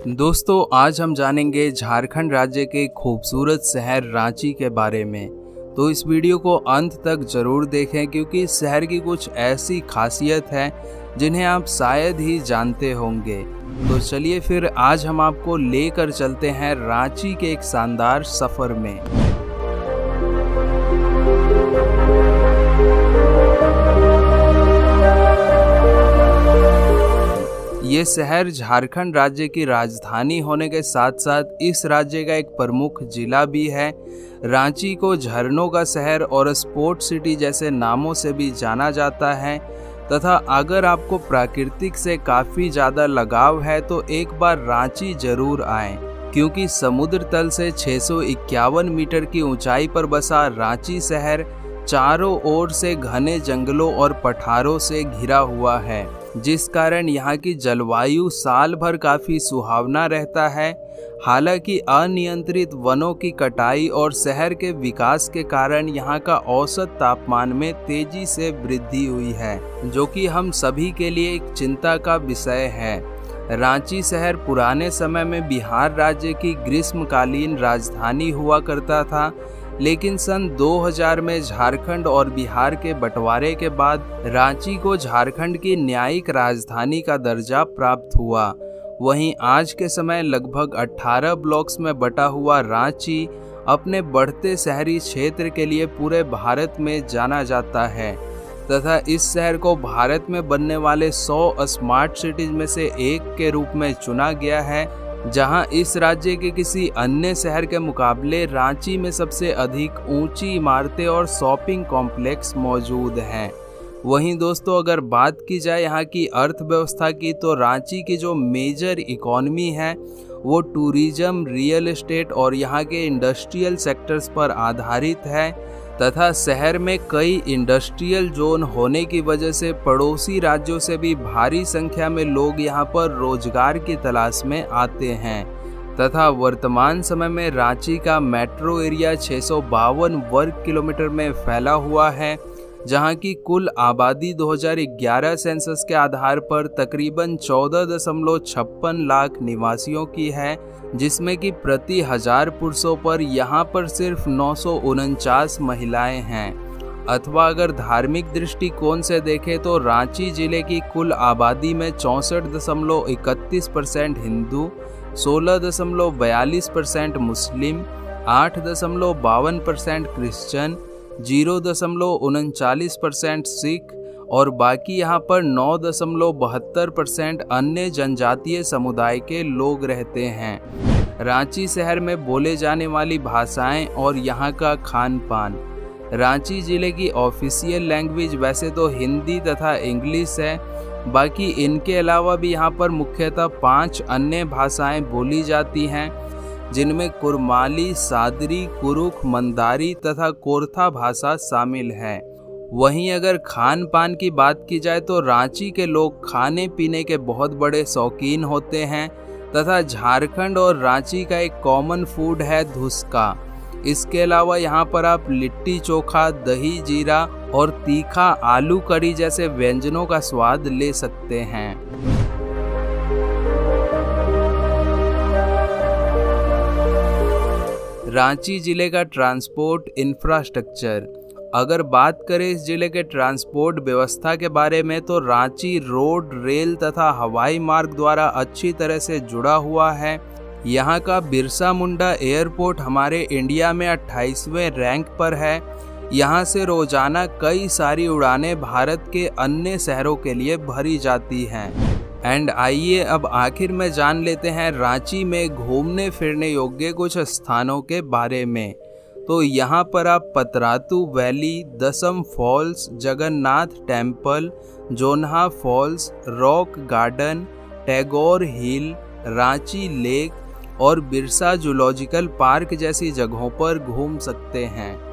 दोस्तों, आज हम जानेंगे झारखंड राज्य के खूबसूरत शहर रांची के बारे में। तो इस वीडियो को अंत तक जरूर देखें क्योंकि इस शहर की कुछ ऐसी खासियत है जिन्हें आप शायद ही जानते होंगे। तो चलिए फिर आज हम आपको लेकर चलते हैं रांची के एक शानदार सफर में। ये शहर झारखंड राज्य की राजधानी होने के साथ साथ इस राज्य का एक प्रमुख जिला भी है। रांची को झरनों का शहर और स्पोर्ट सिटी जैसे नामों से भी जाना जाता है तथा अगर आपको प्राकृतिक से काफ़ी ज़्यादा लगाव है तो एक बार रांची जरूर आएं, क्योंकि समुद्र तल से 651 मीटर की ऊंचाई पर बसा रांची शहर चारों ओर से घने जंगलों और पठारों से घिरा हुआ है, जिस कारण यहाँ की जलवायु साल भर काफ़ी सुहावना रहता है। हालांकि अनियंत्रित वनों की कटाई और शहर के विकास के कारण यहाँ का औसत तापमान में तेजी से वृद्धि हुई है, जो कि हम सभी के लिए एक चिंता का विषय है। रांची शहर पुराने समय में बिहार राज्य की ग्रीष्मकालीन राजधानी हुआ करता था, लेकिन सन 2000 में झारखंड और बिहार के बंटवारे के बाद रांची को झारखंड की न्यायिक राजधानी का दर्जा प्राप्त हुआ। वहीं आज के समय लगभग 18 ब्लॉक्स में बटा हुआ रांची अपने बढ़ते शहरी क्षेत्र के लिए पूरे भारत में जाना जाता है तथा इस शहर को भारत में बनने वाले 100 स्मार्ट सिटीज में से एक के रूप में चुना गया है, जहां इस राज्य के किसी अन्य शहर के मुकाबले रांची में सबसे अधिक ऊंची इमारतें और शॉपिंग कॉम्प्लेक्स मौजूद हैं। वहीं दोस्तों, अगर बात की जाए यहाँ की अर्थव्यवस्था की तो रांची की जो मेजर इकोनॉमी है वो टूरिज्म, रियल एस्टेट और यहाँ के इंडस्ट्रियल सेक्टर्स पर आधारित है तथा शहर में कई इंडस्ट्रियल जोन होने की वजह से पड़ोसी राज्यों से भी भारी संख्या में लोग यहाँ पर रोजगार की तलाश में आते हैं तथा वर्तमान समय में रांची का मेट्रो एरिया 652 वर्ग किलोमीटर में फैला हुआ है, जहाँ की कुल आबादी 2011 सेंसस के आधार पर तकरीबन 14.56 लाख निवासियों की है, जिसमें कि प्रति 1000 पुरुषों पर यहाँ पर सिर्फ 949 महिलाएं हैं। अथवा अगर धार्मिक दृष्टिकोण से देखें तो रांची जिले की कुल आबादी में 64.31% हिंदू, 16.42% मुस्लिम, 8.52% क्रिश्चियन, 0.39% सिख और बाकी यहाँ पर 9.72% अन्य जनजातीय समुदाय के लोग रहते हैं। रांची शहर में बोले जाने वाली भाषाएं और यहाँ का खान पान। रांची जिले की ऑफिशियल लैंग्वेज वैसे तो हिंदी तथा इंग्लिश है, बाकी इनके अलावा भी यहाँ पर मुख्यतः 5 अन्य भाषाएं बोली जाती हैं, जिनमें कुरमाली, सादरी, कुरुख, मंदारी तथा कोरथा भाषा शामिल है। वहीं अगर खान पान की बात की जाए तो रांची के लोग खाने पीने के बहुत बड़े शौकीन होते हैं तथा झारखंड और रांची का एक कॉमन फूड है धुसका। इसके अलावा यहाँ पर आप लिट्टी चोखा, दही जीरा और तीखा आलू करी जैसे व्यंजनों का स्वाद ले सकते हैं। रांची जिले का ट्रांसपोर्ट इंफ्रास्ट्रक्चर। अगर बात करें इस जिले के ट्रांसपोर्ट व्यवस्था के बारे में तो रांची रोड, रेल तथा हवाई मार्ग द्वारा अच्छी तरह से जुड़ा हुआ है। यहाँ का बिरसा मुंडा एयरपोर्ट हमारे इंडिया में 28वें रैंक पर है। यहाँ से रोजाना कई सारी उड़ानें भारत के अन्य शहरों के लिए भरी जाती हैं। एंड आइए अब आखिर में जान लेते हैं रांची में घूमने फिरने योग्य कुछ स्थानों के बारे में। तो यहाँ पर आप Patratu valley, Dasam falls, Jagannath temple, Jonha falls, rock garden, Tagore hill, Ranchi lake और बिरसा जूलॉजिकल पार्क जैसी जगहों पर घूम सकते हैं।